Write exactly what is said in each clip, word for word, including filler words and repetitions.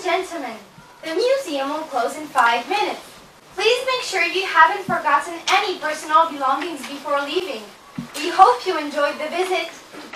Gentlemen, the museum will close in five minutes. Please make sure you haven't forgotten any personal belongings before leaving. We hope you enjoyed the visit.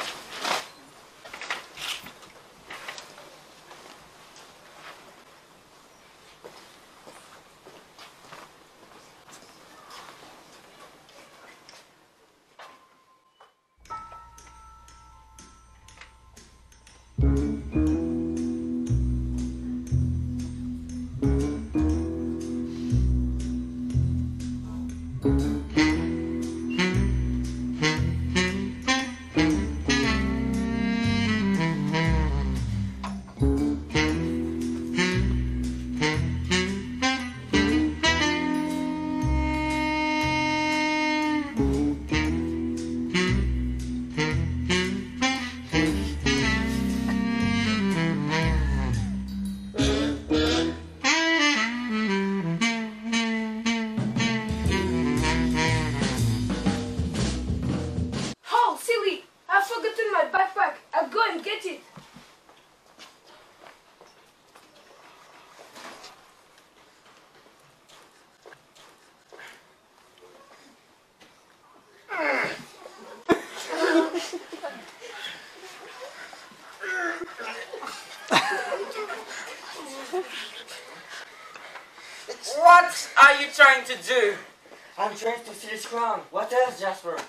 What are you trying to do? I'm trying to steal his crown. What else, Jasper?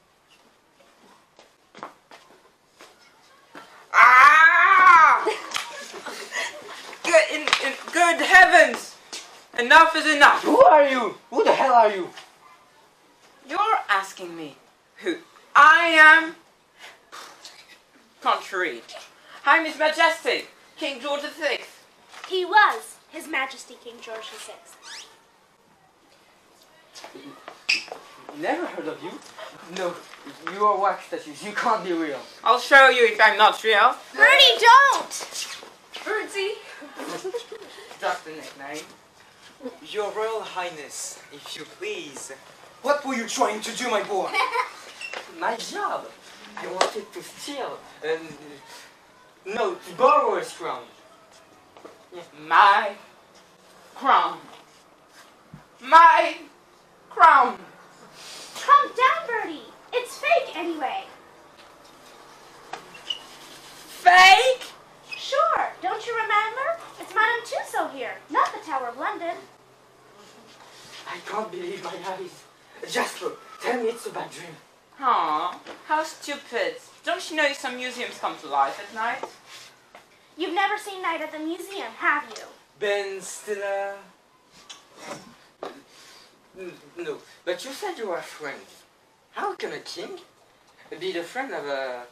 Ah! Good, in, in, good heavens! Enough is enough. Who are you? Who the hell are you? You're asking me who I am? Can't read. I'm His Majesty, King George the Sixth. He was His Majesty King George the Sixth. Never heard of you. No, you are wax statues. You can't be real. I'll show you if I'm not real. Bertie, don't! Bertie! Just a nickname. Your Royal Highness, if you please. What were you trying to do, my boy? My job. I wanted to steal and no, to borrow his crown. Yeah. My crown. My crown. Calm down, Bertie. It's fake anyway. Fake? Sure. Don't you remember? It's Madame Tussaud here, not the Tower of London. I can't believe my eyes. Jasper, tell me it's a bad dream. Aw, how stupid. Don't you know some museums come to life at night? You've never seen Night at the Museum, have you? Ben Stiller. No, but you said you were friends. How can a king be the friend of a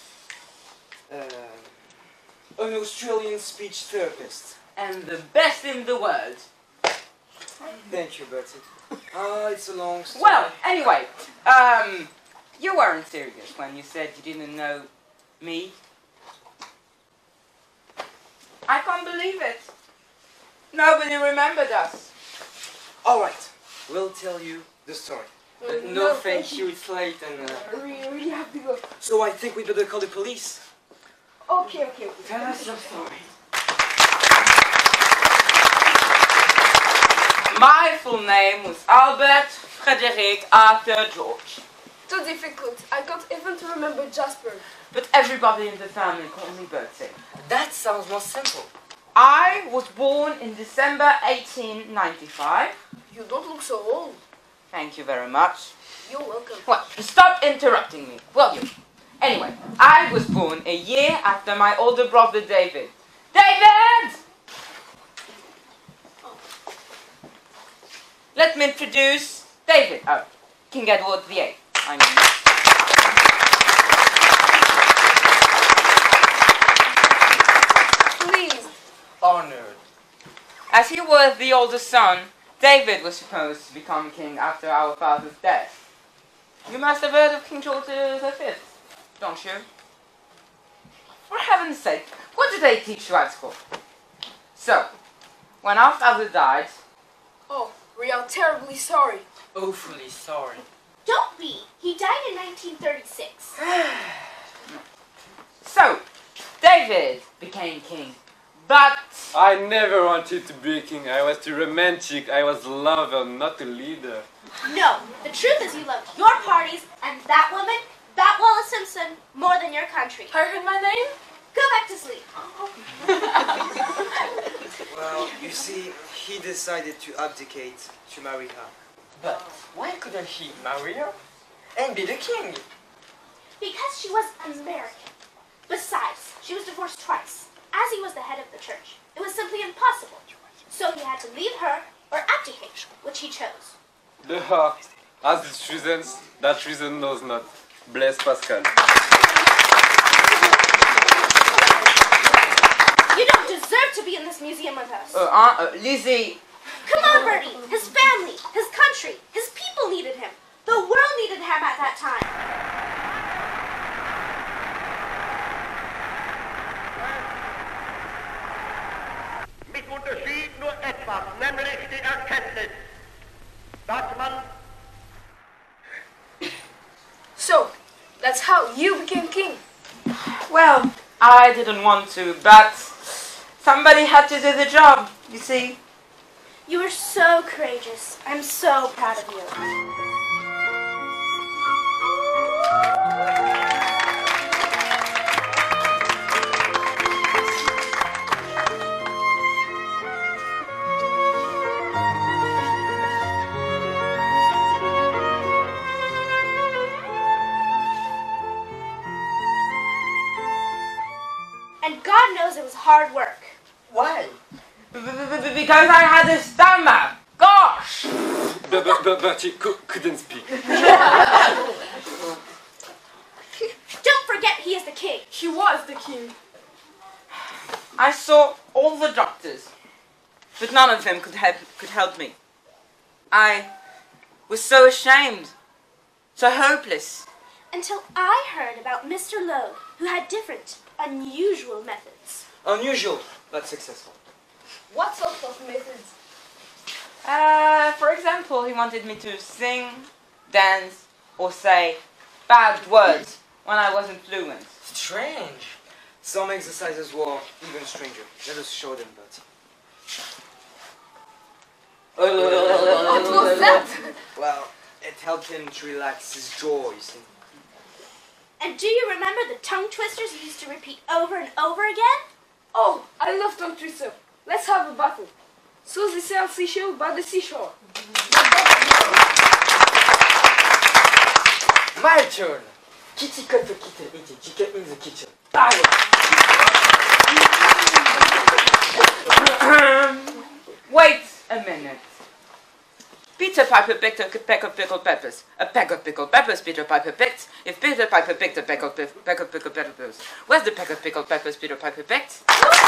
uh, An Australian speech therapist. And the best in the world. Thank you, Bertie. Ah, it's a long story. Well, anyway, um, you weren't serious when you said you didn't know me. I can't believe it. Nobody remembered us. All right, we'll tell you the story. Uh, no, thank you. It's late and. Uh, We really have to go. So I think we better call the police. Okay, okay. Tell us your story. My full name was Albert Frederick Arthur George. Too difficult. I can't even remember Jasper. But everybody in the family called me Bertie. That sounds more simple. I was born in December eighteen ninety-five. You don't look so old. Thank you very much. You're welcome. Well, stop interrupting me, will you? Anyway, I was born a year after my older brother David. David! Let me introduce David. Oh, King Edward the Eighth. I mean. Please. Honored. As he was the oldest son, David was supposed to become king after our father's death. You must have heard of King George the Fifth, don't you? For heaven's sake, what did they teach you at school? So, when our father died... Oh, we are terribly sorry. Awfully sorry. Don't be. He died in nineteen thirty-six. So, David became king. But I never wanted to be a king. I was too romantic. I was a lover, not a leader. No, the truth is you loved your parties and that woman, that Wallace Simpson, more than your country. I heard my name? Go back to sleep. Well, you see, he decided to abdicate to marry her. But why couldn't he marry her and be the king? Because she was American. Besides, she was divorced twice. As he was the head of the church, it was simply impossible. So he had to leave her or abdicate, which he chose. The heart has its reasons, that reason knows not. Blaise Pascal. You don't deserve to be in this museum with us. uh, Aunt uh, Lizzie, Come on, Bertie. His family, his country, his people needed him. The world needed him at that time. Mich unterschied nur etwas, nämlich die Erkenntnis, dass man... So, that's how you became king. well, I didn't want to, but somebody had to do the job, you see. You were so courageous. I'm so proud of you. And God knows it was hard work. Why? B- b- b- Because I had a stammer. Gosh! But, but, but, but he cou- couldn't speak. Don't forget he is the king. He was the king. I saw all the doctors, but none of them could help, could help me. I was so ashamed, so hopeless. Until I heard about Mister Lowe, who had different, unusual methods. Unusual, but successful. What sort of methods? Uh, for example, he wanted me to sing, dance, or say bad words when I wasn't fluent. Strange. Some exercises were even stranger. Let us show them, but... What was that? Well, it helped him to relax his jaw, you see. And do you remember the tongue twisters you used to repeat over and over again? Oh, I love tongue twister. Let's have a battle. So they sell seashell by the seashore. My turn. Kitty cut the kitten, eating chicken in the kitchen. Wait a minute. Peter Piper picked a peck of pickled peppers. A peck of pickled peppers Peter Piper picked. If Peter Piper picked a peck of, pe- peck of pickled peppers, where's the peck of pickled peppers Peter Piper picked?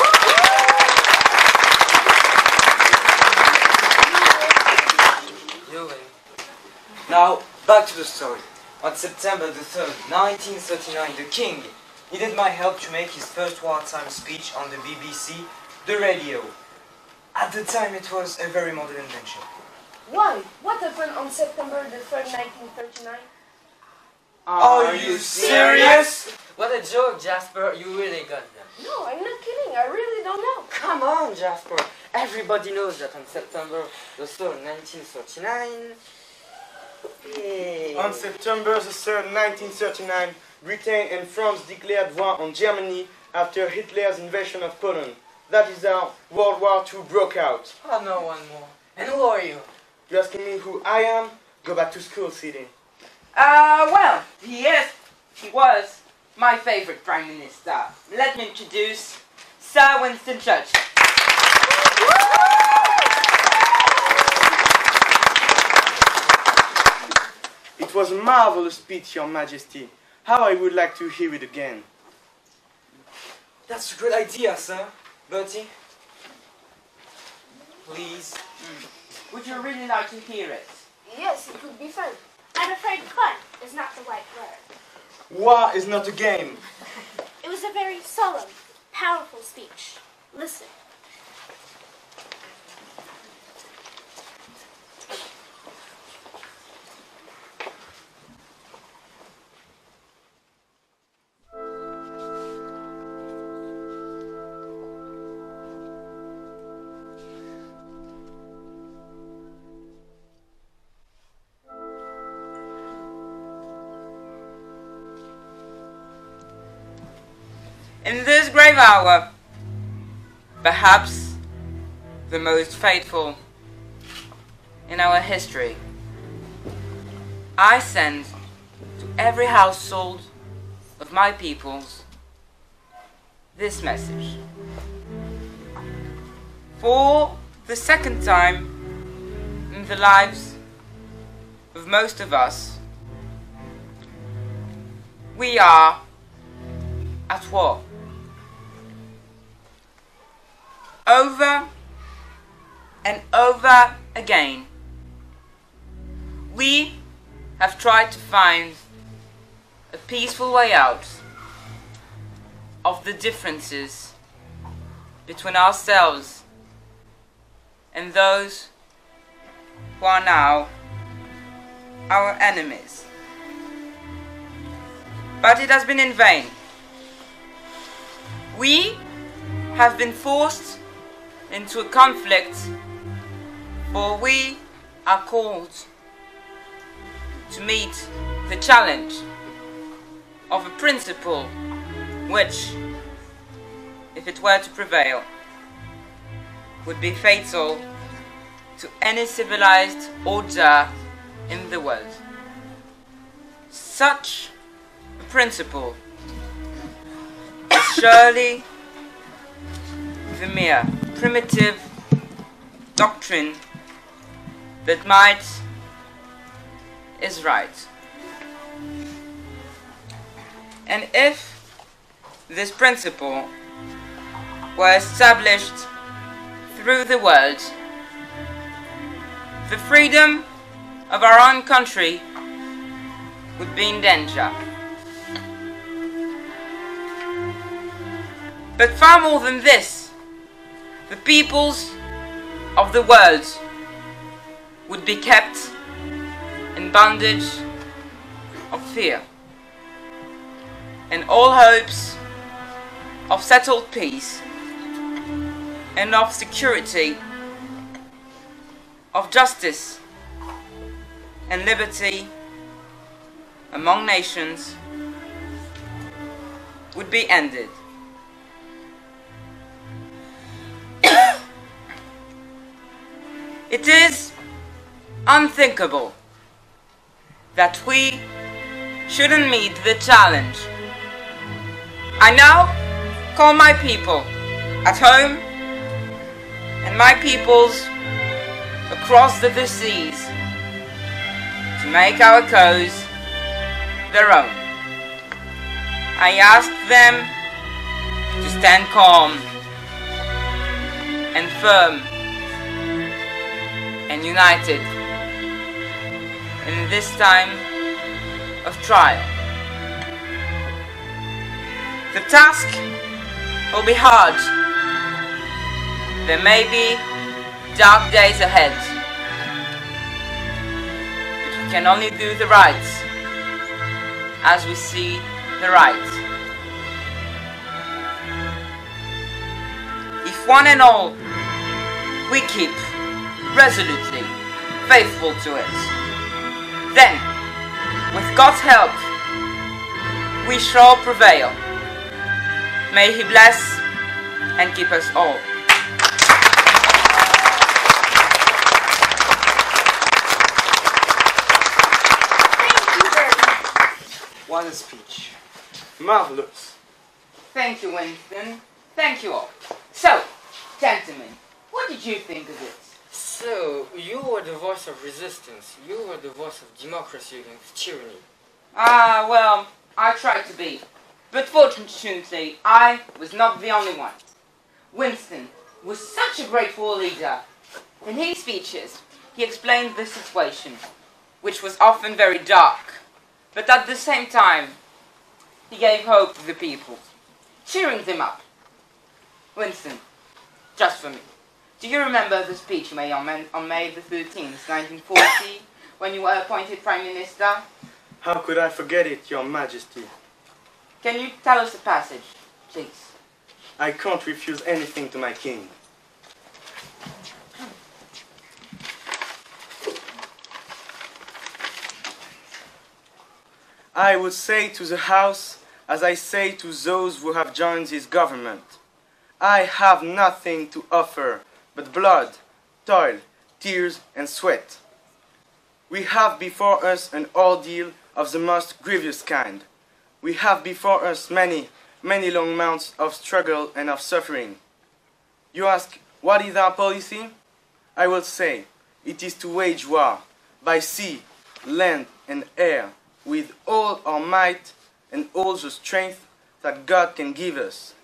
You win. Now, back to the story. On September the third, nineteen thirty-nine, the king needed my help to make his first wartime speech on the B B C, the radio. At the time, it was a very modern invention. Why? What happened on September the third, nineteen thirty-nine? Are you serious? What a joke, Jasper. You really got them. No, I'm not kidding. I really don't know. Come on, Jasper. Everybody knows that on September the third, nineteen thirty-nine... Yeah. On September the third, nineteen thirty-nine, Britain and France declared war on Germany after Hitler's invasion of Poland. That is how World War Two broke out. Oh, no, one more. And who are you? You asking me who I am? Go back to school, Sidney. Uh, well, he is, he was my favorite Prime Minister. Let me introduce Sir Winston Churchill. It was a marvelous speech, Your Majesty. How I would like to hear it again. That's a good idea, sir. Bertie? Please? Would you really like to hear it? Yes, it would be fun. I'm afraid fun is not the right word. War is not a game. It was a very solemn, powerful speech. Listen. In this grave hour, perhaps the most fateful in our history, I send to every household of my peoples this message. For the second time in the lives of most of us, we are at war. Over and over again, we have tried to find a peaceful way out of the differences between ourselves and those who are now our enemies. But it has been in vain. We have been forced into a conflict, for we are called to meet the challenge of a principle which, if it were to prevail, would be fatal to any civilized order in the world. Such a principle is surely the mere primitive doctrine that might is right. And if this principle were established through the world, the freedom of our own country would be in danger. But far more than this, the peoples of the world would be kept in bondage of fear, and all hopes of settled peace and of security, of justice and liberty among nations would be ended. It is unthinkable that we shouldn't meet the challenge. I now call my people at home and my peoples across the seas to make our cause their own. I ask them to stand calm and firm and united in this time of trial. The task will be hard. There may be dark days ahead, but we can only do the right as we see the right. If one and all we keep resolutely faithful to it, then, with God's help, we shall prevail. May He bless and keep us all. What a speech. Marvelous. Thank you, Winston. Thank you all. So, gentlemen, what did you think of it? So, you were the voice of resistance. You were the voice of democracy against tyranny. Ah, well, I tried to be. But fortunately, I was not the only one. Winston was such a grateful leader. In his speeches, he explained the situation, which was often very dark. But at the same time, he gave hope to the people, cheering them up. Winston, just for me, do you remember the speech you made on May, on May the thirteenth, nineteen forty, when you were appointed Prime Minister? How could I forget it, Your Majesty? Can you tell us a passage, please? I can't refuse anything to my king. I would say to the house as I say to those who have joined this government. I have nothing to offer but blood, toil, tears, and sweat. We have before us an ordeal of the most grievous kind. We have before us many, many long months of struggle and of suffering. You ask, what is our policy? I will say, it is to wage war, by sea, land, and air, with all our might and all the strength that God can give us.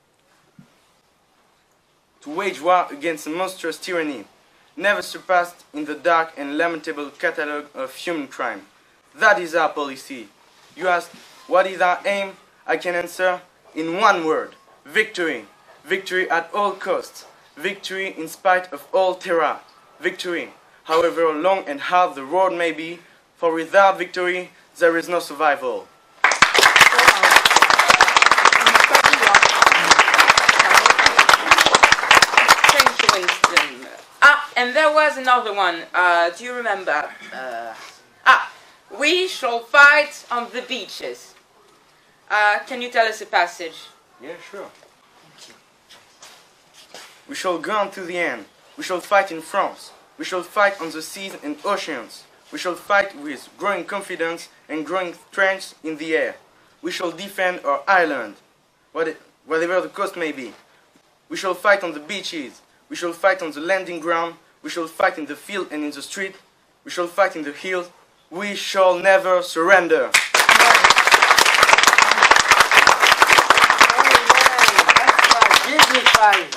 To wage war against a monstrous tyranny, never surpassed in the dark and lamentable catalogue of human crime. That is our policy. You ask, what is our aim? I can answer in one word, victory. Victory at all costs. Victory in spite of all terror. Victory, however long and hard the road may be, for without victory there is no survival. Thank you, Winston. Ah, and there was another one. Uh, do you remember? Uh, ah, we shall fight on the beaches. Uh, can you tell us a passage? Yeah, sure. We shall go on to the end. We shall fight in France. We shall fight on the seas and oceans. We shall fight with growing confidence and growing strength in the air. We shall defend our island, whatever the cost may be. We shall fight on the beaches. We shall fight on the landing ground. We shall fight in the field and in the street. We shall fight in the hills. We shall never surrender. Give me five.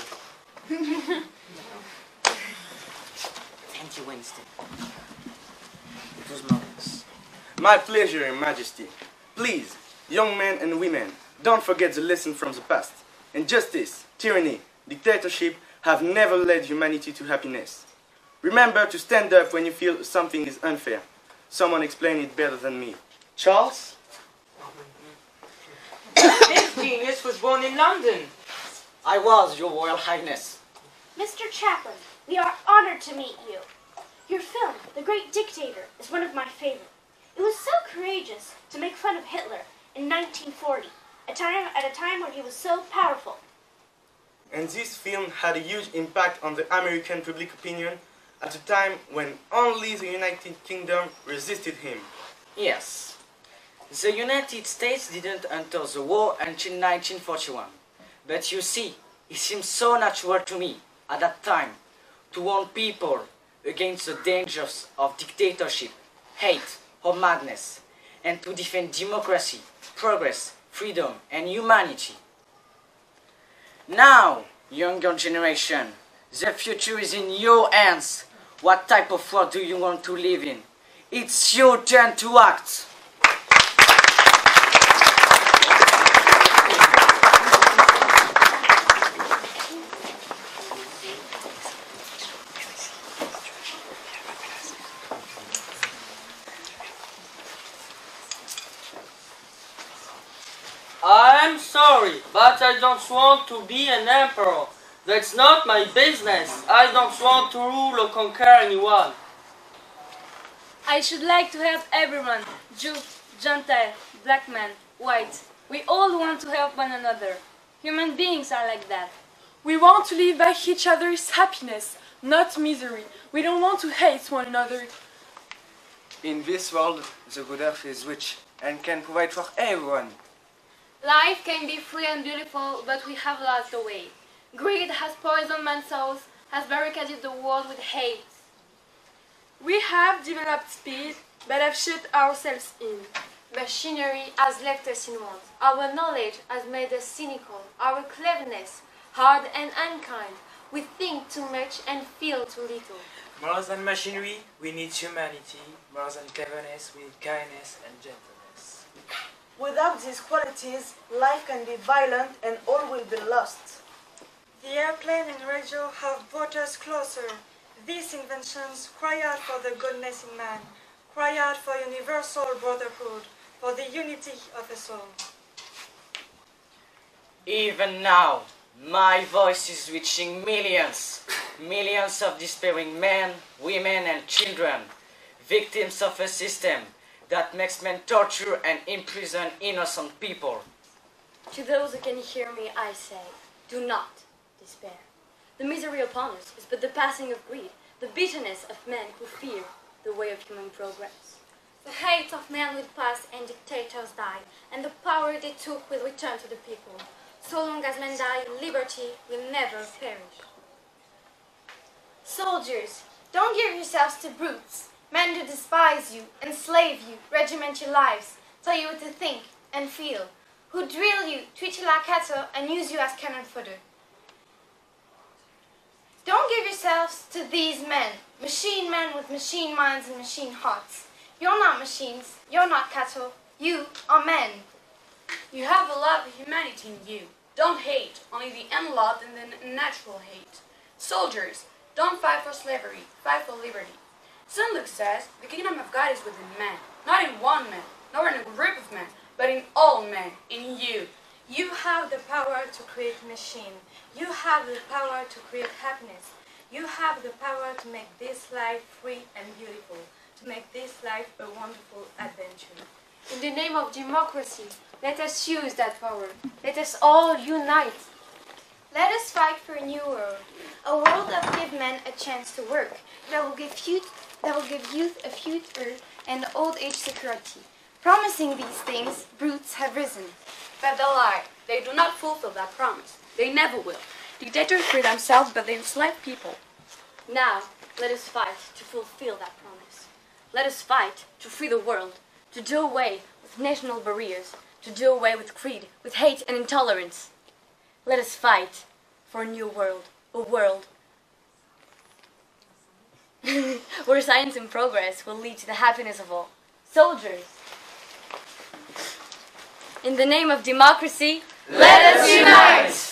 Thank you, Winston. It was marvelous. My pleasure, Your Majesty. Please, young men and women, don't forget the lesson from the past. Injustice, tyranny, dictatorship have never led humanity to happiness. Remember to stand up when you feel something is unfair. Someone explained it better than me. Charles? This genius was born in London. I was, Your Royal Highness. Mister Chaplin, we are honored to meet you. Your film, The Great Dictator, is one of my favorite. It was so courageous to make fun of Hitler in nineteen forty, a time, at a time when he was so powerful. And this film had a huge impact on the American public opinion at a time when only the United Kingdom resisted him. Yes. The United States didn't enter the war until nineteen forty-one. But you see, it seemed so natural to me, at that time, to warn people against the dangers of dictatorship, hate, or madness, and to defend democracy, progress, freedom, and humanity. Now, younger generation, the future is in your hands. What type of world do you want to live in? It's your turn to act. I'm sorry, but I don't want to be an emperor. That's not my business. I don't want to rule or conquer anyone. I should like to help everyone, Jew, Gentile, black man, white. We all want to help one another. Human beings are like that. We want to live by each other's happiness, not misery. We don't want to hate one another. In this world, the good earth is rich and can provide for everyone. Life can be free and beautiful, but we have lost the way. Greed has poisoned man's souls, has barricaded the world with hate. We have developed speed, but have shut ourselves in. Machinery has left us in want. Our knowledge has made us cynical. Our cleverness, hard and unkind. We think too much and feel too little. More than machinery, we need humanity. More than cleverness, we need kindness and gentleness. Without these qualities, life can be violent and all will be lost. The airplane and radio have brought us closer. These inventions cry out for the goodness in man, cry out for universal brotherhood, for the unity of us all. Even now, my voice is reaching millions, millions of despairing men, women and children, victims of a system that makes men torture and imprison innocent people. To those who can hear me, I say, do not despair. The misery upon us is but the passing of greed, the bitterness of men who fear the way of human progress. The hate of men will pass and dictators die, and the power they took will return to the people. So long as men die, liberty will never perish. Soldiers, don't give yourselves to brutes, men who despise you, enslave you, regiment your lives, tell you what to think and feel, who drill you, treat you like cattle, and use you as cannon fodder. Don't give yourselves to these men, machine men with machine minds and machine hearts. You're not machines, you're not cattle, you are men. You have a lot of humanity in you. Don't hate, only the unloved and the natural hate. Soldiers, don't fight for slavery, fight for liberty. Saint Luke says, the kingdom of God is within man, not in one man, nor in a group of men, but in all men, in you. You have the power to create machine. You have the power to create happiness. You have the power to make this life free and beautiful, to make this life a wonderful adventure. In the name of democracy, let us use that power. Let us all unite. Let us fight for a new world, a world that will give men a chance to work, that will give youth, that will give youth a future and old age security. Promising these things, brutes have risen. But they lie. They do not fulfill that promise. They never will. Dictators free themselves, but they enslave people. Now, let us fight to fulfill that promise. Let us fight to free the world, to do away with national barriers, to do away with creed, with hate and intolerance. Let us fight for a new world, a world where science and progress will lead to the happiness of all. Soldiers, in the name of democracy, let us unite!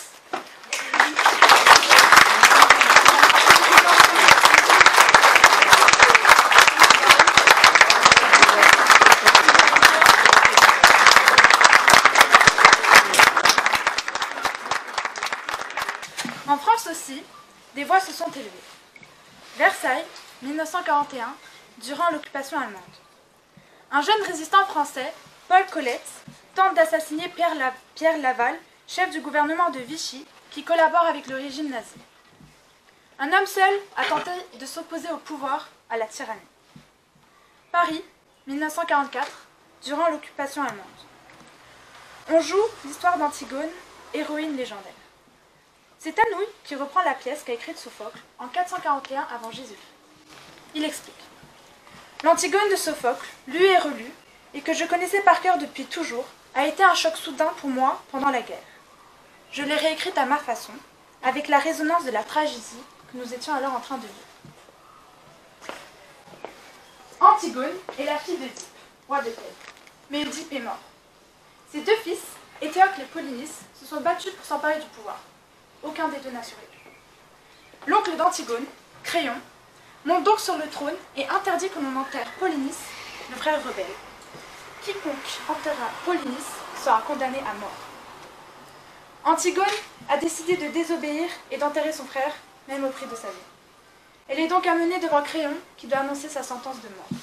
En France aussi, des voix se sont élevées. Versailles, mille neuf cent quarante et un, durant l'occupation allemande. Un jeune résistant français, Paul Colette, tente d'assassiner Pierre, La- Pierre Laval, chef du gouvernement de Vichy, qui collabore avec le régime nazi. Un homme seul a tenté de s'opposer au pouvoir, à la tyrannie. Paris, mille neuf cent quarante-quatre, durant l'occupation allemande. On joue l'histoire d'Antigone, héroïne légendaire. C'est Anouilh qui reprend la pièce qu'a écrite Sophocle en quatre cent quarante et un avant Jésus-Christ. Il explique. L'Antigone de Sophocle, lue et relue, et que je connaissais par cœur depuis toujours, a été un choc soudain pour moi pendant la guerre. Je l'ai réécrite à ma façon, avec la résonance de la tragédie que nous étions alors en train de vivre. Antigone est la fille d'Œdipe, roi de Thèbes. MaisŒdipe est mort. Ses deux fils, Éthéocle et Polynice, se sont battus pour s'emparer du pouvoir. Aucun des deux n'a survécu. L'oncle d'Antigone, Créon, monte donc sur le trône et interdit que l'on enterre Polynice, le frère rebelle. Quiconque enterrera Polynice sera condamné à mort. Antigone a décidé de désobéir et d'enterrer son frère, même au prix de sa vie. Elle est donc amenée devant Créon, qui doit annoncer sa sentence de mort.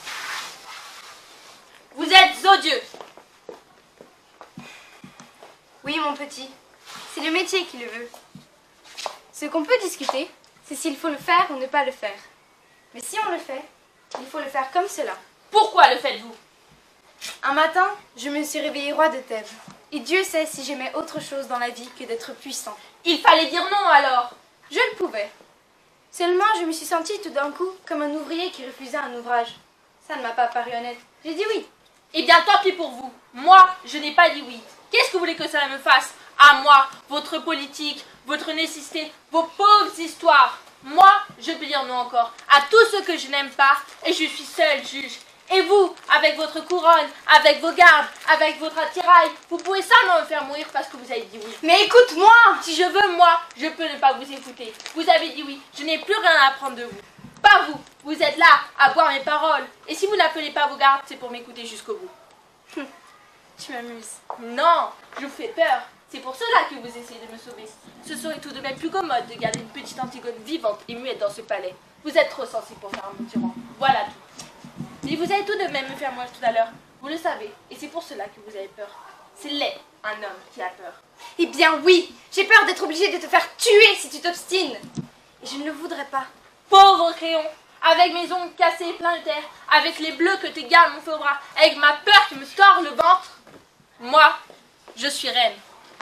Vous êtes odieux! Oui, mon petit, c'est le métier qui le veut. Ce qu'on peut discuter, c'est s'il faut le faire ou ne pas le faire. Mais si on le fait, il faut le faire comme cela. Pourquoi le faites-vous? Un matin, je me suis réveillée roi de Thèbes. Et Dieu sait si j'aimais autre chose dans la vie que d'être puissant. Il fallait dire non alors. Je le pouvais. Seulement, je me suis sentie tout d'un coup comme un ouvrier qui refusait un ouvrage. Ça ne m'a pas paru honnête. J'ai dit oui. Eh bien, tant pis pour vous. Moi, je n'ai pas dit oui. Qu'est-ce que vous voulez que cela me fasse? À moi, votre politique, votre nécessité, vos pauvres histoires. Moi, je peux dire non encore à tout ce que je n'aime pas et je suis seul juge. Et vous, avec votre couronne, avec vos gardes, avec votre attirail, vous pouvez seulement me faire mourir parce que vous avez dit oui. Mais écoute-moi! Si je veux, moi, je peux ne pas vous écouter. Vous avez dit oui, je n'ai plus rien à apprendre de vous. Pas vous, vous êtes là à boire mes paroles. Et si vous n'appelez pas vos gardes, c'est pour m'écouter jusqu'au bout. Tu m'amuses. Non, je vous fais peur. C'est pour cela que vous essayez de me sauver. Ce serait tout de même plus commode de garder une petite Antigone vivante et muette dans ce palais. Vous êtes trop sensible pour faire un tyran. Voilà tout. Mais vous allez tout de même me faire mourir tout à l'heure. Vous le savez, et c'est pour cela que vous avez peur. C'est laid. un homme qui a peur. Eh bien oui, j'ai peur d'être obligée de te faire tuer si tu t'obstines. Et je ne le voudrais pas. Pauvre crayon, avec mes ongles cassés plein de terre, avec les bleus que t'égales mon feu au bras, avec ma peur qui me tord le ventre, moi, je suis reine.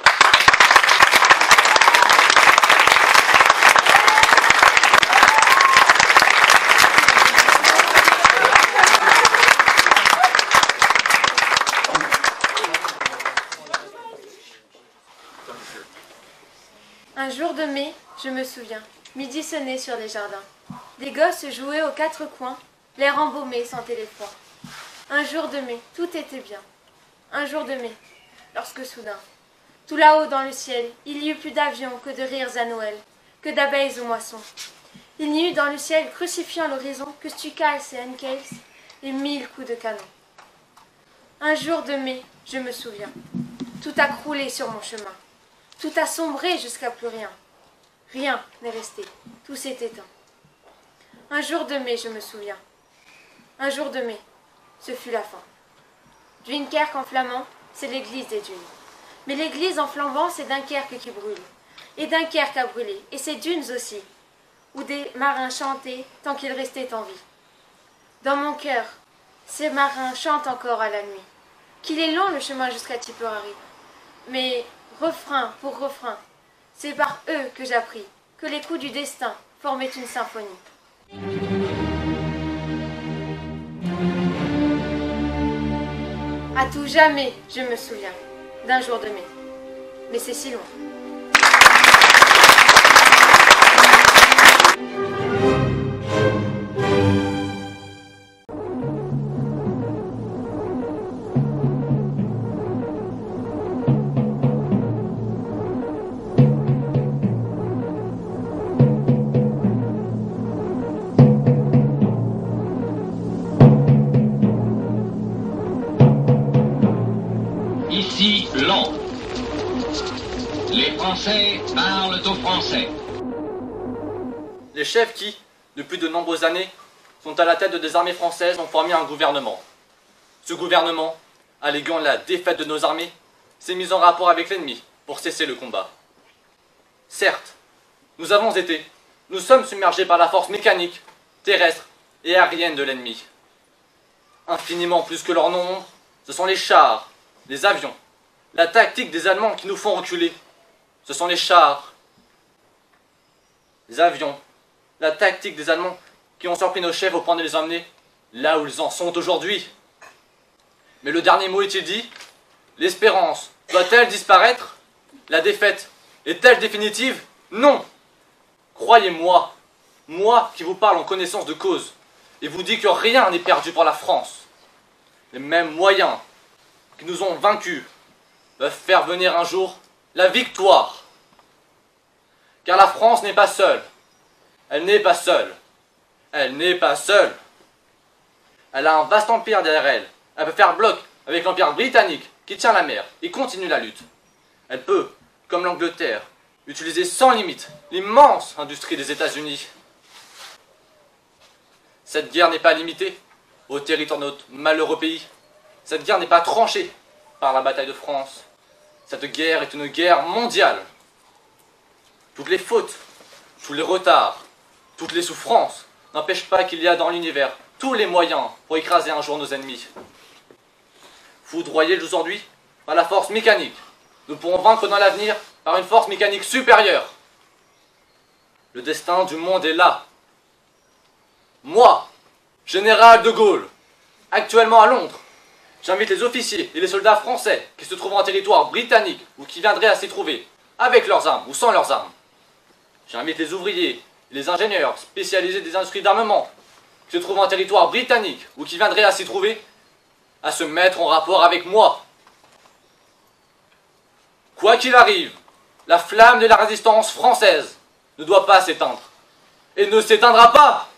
Un jour de mai, je me souviens, midi sonnait sur les jardins. Des gosses jouaient aux quatre coins, l'air embaumé sentait les froids. Un jour de mai, tout était bien. Un jour de mai, lorsque soudain, tout là-haut dans le ciel, il n'y eut plus d'avions que de rires à Noël, que d'abeilles aux moissons. Il n'y eut dans le ciel, crucifiant l'horizon, que Stucals et Henkels et mille coups de canon. Un jour de mai, je me souviens, tout a croulé sur mon chemin. Tout a sombré jusqu'à plus rien. Rien n'est resté, tout s'est éteint. Un jour de mai, je me souviens. Un jour de mai, ce fut la fin. Dunkerque en flamand, c'est l'église des dunes. Mais l'église en flambant, c'est Dunkerque qui brûle. Et Dunkerque a brûlé, et ses dunes aussi, où des marins chantaient tant qu'ils restaient en vie. Dans mon cœur, ces marins chantent encore à la nuit. Qu'il est long le chemin jusqu'à Tipperary. Mais refrain pour refrain, c'est par eux que j'appris que les coups du destin formaient une symphonie. À tout jamais, je me souviens d'un jour de mai. Mais c'est si loin. Ici, Londres. Les Français parlent aux Français. Les chefs qui, depuis de nombreuses années, sont à la tête des armées françaises ont formé un gouvernement. Ce gouvernement, alléguant la défaite de nos armées, s'est mis en rapport avec l'ennemi pour cesser le combat. Certes, nous avons été, nous sommes submergés par la force mécanique, terrestre et aérienne de l'ennemi. Infiniment plus que leur nombre, ce sont les chars, les avions, la tactique des Allemands qui nous font reculer. Ce sont les chars, les avions, la tactique des Allemands qui ont surpris nos chefs au point de les emmener là où ils en sont aujourd'hui. Mais le dernier mot est-il dit? L'espérance doit-elle disparaître? La défaite est-elle définitive? Non! Croyez-moi, moi qui vous parle en connaissance de cause, et vous dis que rien n'est perdu pour la France. Les mêmes moyens qui nous ont vaincus peuvent faire venir un jour la victoire. Car la France n'est pas seule. Elle n'est pas seule. Elle n'est pas seule. Elle a un vaste empire derrière elle. Elle peut faire bloc avec l'empire britannique qui tient la mer et continue la lutte. Elle peut, comme l'Angleterre, utiliser sans limite l'immense industrie des États-Unis. Cette guerre n'est pas limitée au territoire de notre malheureux pays. Cette guerre n'est pas tranchée par la bataille de France. Cette guerre est une guerre mondiale. Toutes les fautes, tous les retards, toutes les souffrances n'empêchent pas qu'il y a dans l'univers tous les moyens pour écraser un jour nos ennemis. Foudroyés aujourd'hui par la force mécanique, nous pourrons vaincre dans l'avenir par une force mécanique supérieure. Le destin du monde est là. Moi, général de Gaulle, actuellement à Londres, j'invite les officiers et les soldats français qui se trouvent en territoire britannique ou qui viendraient à s'y trouver, avec leurs armes ou sans leurs armes. J'invite les ouvriers et les ingénieurs spécialisés des industries d'armement qui se trouvent en territoire britannique ou qui viendraient à s'y trouver, à se mettre en rapport avec moi. Quoi qu'il arrive, la flamme de la résistance française ne doit pas s'éteindre. Et ne s'éteindra pas!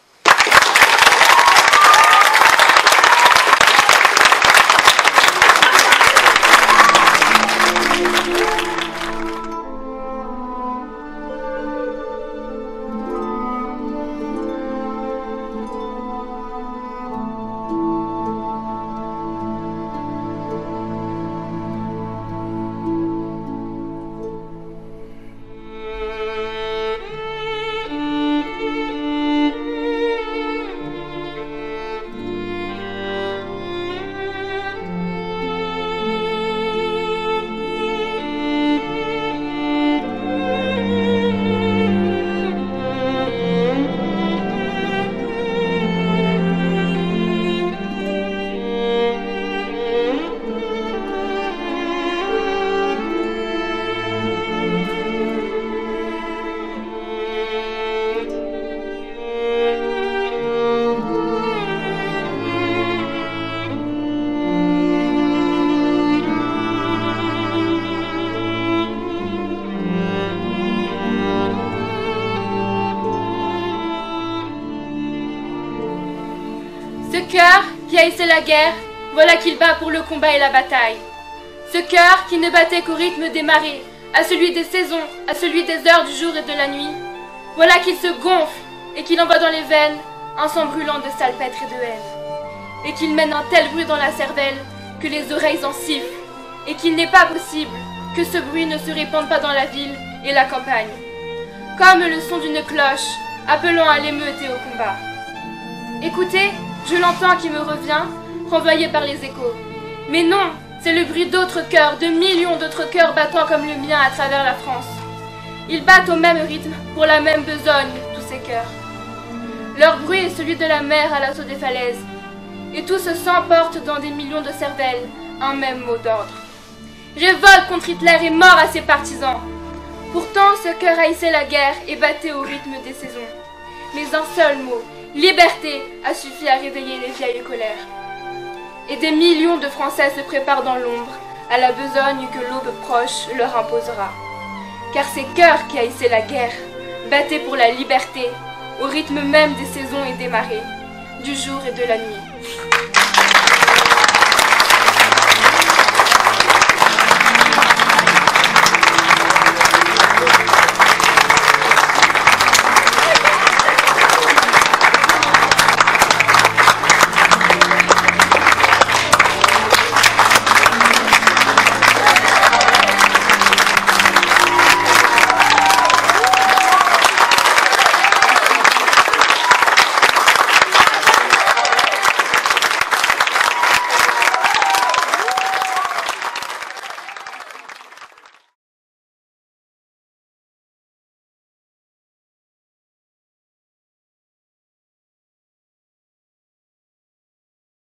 haïssait la guerre, voilà qu'il bat pour le combat et la bataille. Ce cœur qui ne battait qu'au rythme des marées, à celui des saisons, à celui des heures du jour et de la nuit, voilà qu'il se gonfle et qu'il envoie dans les veines un sang brûlant de salpêtre et de haine, et qu'il mène un tel bruit dans la cervelle que les oreilles en sifflent, et qu'il n'est pas possible que ce bruit ne se répande pas dans la ville et la campagne, comme le son d'une cloche appelant à l'émeute et au combat. Écoutez, je l'entends qui me revient, renvoyé par les échos. Mais non, c'est le bruit d'autres cœurs, de millions d'autres cœurs battant comme le mien à travers la France. Ils battent au même rythme, pour la même besogne, tous ces cœurs. Leur bruit est celui de la mer à l'assaut des falaises, et tout ce sang porte dans des millions de cervelles un même mot d'ordre. Révolte contre Hitler et mort à ses partisans. Pourtant, ce cœur haïssait la guerre et battait au rythme des saisons. Mais un seul mot, liberté, a suffi à réveiller les vieilles colères. Et des millions de Français se préparent dans l'ombre à la besogne que l'aube proche leur imposera. Car ces cœurs qui haïssaient la guerre battaient pour la liberté, au rythme même des saisons et des marées, du jour et de la nuit.